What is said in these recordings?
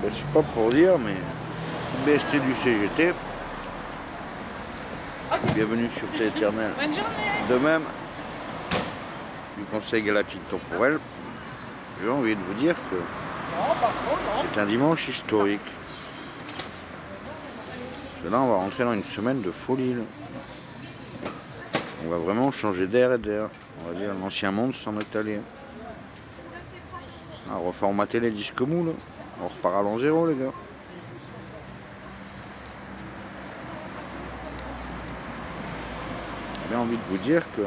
Je sais pas pour dire, mais BST du CGT. Bienvenue sur T-Éternel. Bonne journée. De même, du Conseil galactique temporel, j'ai envie de vous dire que c'est un dimanche historique. Parce que là, on va rentrer dans une semaine de folie. Là. On va vraiment changer d'air et d'air. On va dire l'ancien monde s'en est allé. On va reformater les disques mous. Là. On repart à l'an zéro, les gars. J'ai envie de vous dire que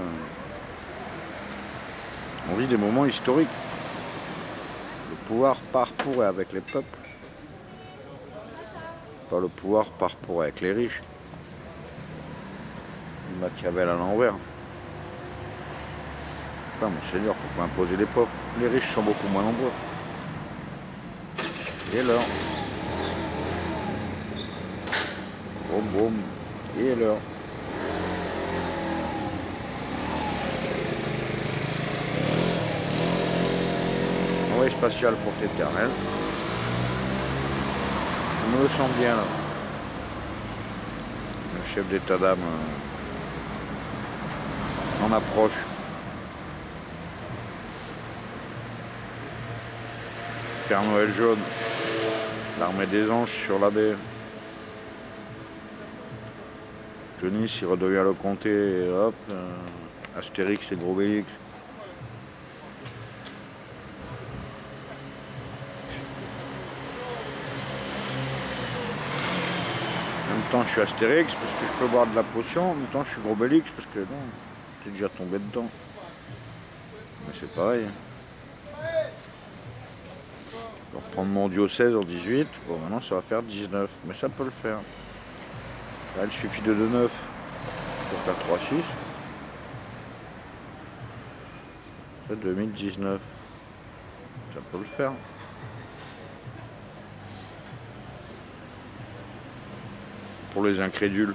on vit des moments historiques. Le pouvoir part pour et avec les peuples. Pas le pouvoir part pour et avec les riches. Machiavel à l'envers. Pas mon Seigneur, pourquoi imposer les pauvres? Les riches sont beaucoup moins nombreux. Et alors? Boum boum. Et alors? Envoyé spatial pour T-Éternel. Je me sens bien là. Le chef d'état d'âme en approche. Père Noël jaune. L'armée des anges sur la baie. Tunis, il redevient le comté. Et hop. Astérix et Grobélix. En même temps, je suis Astérix parce que je peux boire de la potion. En même temps, je suis Grobélix parce que non, t'es déjà tombé dedans. Mais c'est pareil. Je vais reprendre mon diocèse en 18. Bon, maintenant, ça va faire 19. Mais ça peut le faire. Là, il suffit de 2,9 pour faire 3,6. C'est 2019. Ça peut le faire. Pour les incrédules.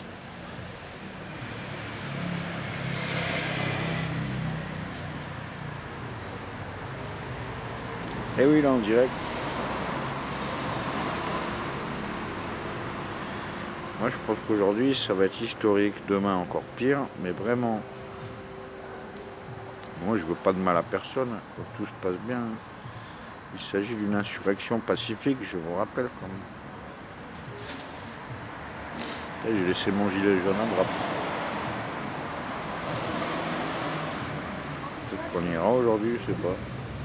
Et oui, là en direct. Moi je pense qu'aujourd'hui ça va être historique, demain encore pire, mais vraiment. Moi je veux pas de mal à personne, faut que tout se passe bien. Il s'agit d'une insurrection pacifique, je vous rappelle quand même. J'ai laissé mon gilet jaune à drapeau. Peut-être qu'on ira aujourd'hui, je sais pas.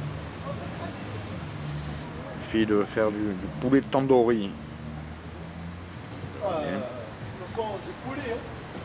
Il suffit de faire du poulet tandoori. Je sens du poulet. Hein.